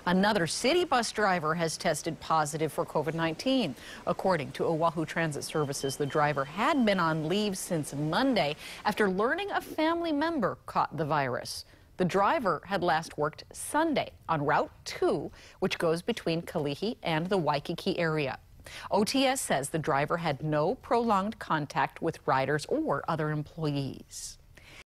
Another city bus driver has tested positive for COVID-19. According to Oahu Transit Services, the driver had been on leave since Monday after learning a family member caught the virus. The driver had last worked Sunday on Route 2, which goes between Kalihi and the Waikiki area. OTS says the driver had no prolonged contact with riders or other employees.